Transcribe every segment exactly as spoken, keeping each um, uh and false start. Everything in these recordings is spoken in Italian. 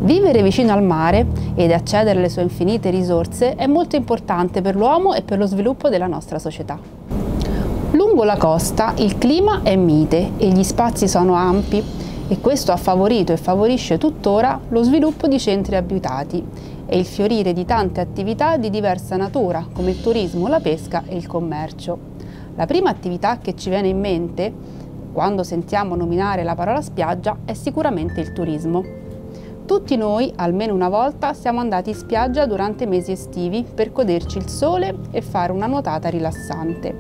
Vivere vicino al mare ed accedere alle sue infinite risorse è molto importante per l'uomo e per lo sviluppo della nostra società. Lungo la costa il clima è mite e gli spazi sono ampi e questo ha favorito e favorisce tuttora lo sviluppo di centri abitati e il fiorire di tante attività di diversa natura come il turismo, la pesca e il commercio. La prima attività che ci viene in mente quando sentiamo nominare la parola spiaggia è sicuramente il turismo. Tutti noi, almeno una volta, siamo andati in spiaggia durante i mesi estivi per goderci il sole e fare una nuotata rilassante.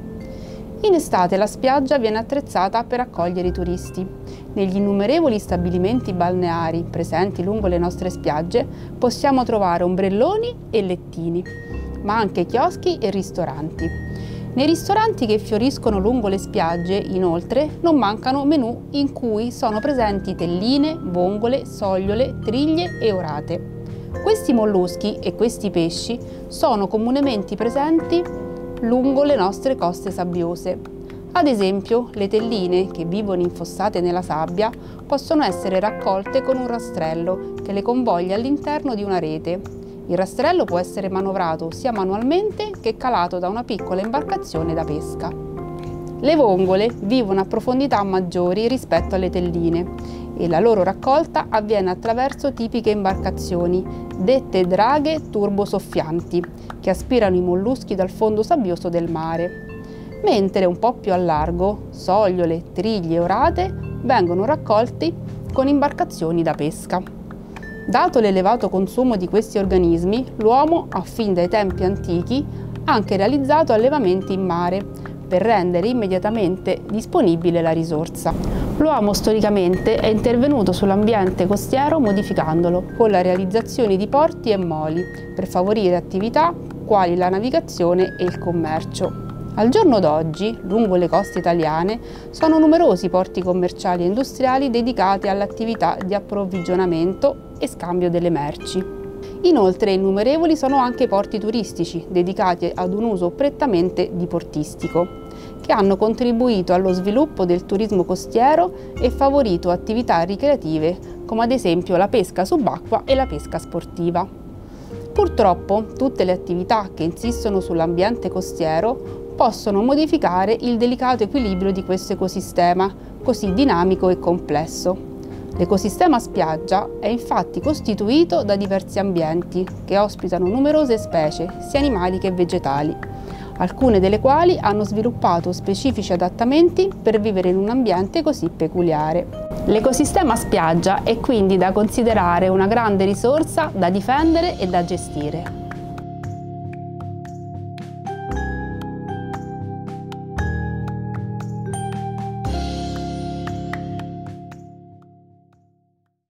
In estate la spiaggia viene attrezzata per accogliere i turisti. Negli innumerevoli stabilimenti balneari presenti lungo le nostre spiagge possiamo trovare ombrelloni e lettini, ma anche chioschi e ristoranti. Nei ristoranti che fioriscono lungo le spiagge, inoltre, non mancano menù in cui sono presenti telline, vongole, sogliole, triglie e orate. Questi molluschi e questi pesci sono comunemente presenti lungo le nostre coste sabbiose. Ad esempio, le telline, che vivono infossate nella sabbia, possono essere raccolte con un rastrello che le convoglia all'interno di una rete. Il rastrello può essere manovrato sia manualmente che calato da una piccola imbarcazione da pesca. Le vongole vivono a profondità maggiori rispetto alle telline e la loro raccolta avviene attraverso tipiche imbarcazioni, dette draghe turbosoffianti, che aspirano i molluschi dal fondo sabbioso del mare. Mentre un po' più a largo, sogliole, triglie e orate vengono raccolti con imbarcazioni da pesca. Dato l'elevato consumo di questi organismi, l'uomo ha fin dai tempi antichi anche realizzato allevamenti in mare per rendere immediatamente disponibile la risorsa. L'uomo storicamente è intervenuto sull'ambiente costiero modificandolo con la realizzazione di porti e moli per favorire attività quali la navigazione e il commercio. Al giorno d'oggi, lungo le coste italiane, sono numerosi porti commerciali e industriali dedicati all'attività di approvvigionamento e scambio delle merci. Inoltre, innumerevoli sono anche i porti turistici, dedicati ad un uso prettamente diportistico, che hanno contribuito allo sviluppo del turismo costiero e favorito attività ricreative come ad esempio la pesca subacquea e la pesca sportiva. Purtroppo, tutte le attività che insistono sull'ambiente costiero possono modificare il delicato equilibrio di questo ecosistema, così dinamico e complesso. L'ecosistema spiaggia è infatti costituito da diversi ambienti che ospitano numerose specie, sia animali che vegetali, alcune delle quali hanno sviluppato specifici adattamenti per vivere in un ambiente così peculiare. L'ecosistema spiaggia è quindi da considerare una grande risorsa da difendere e da gestire.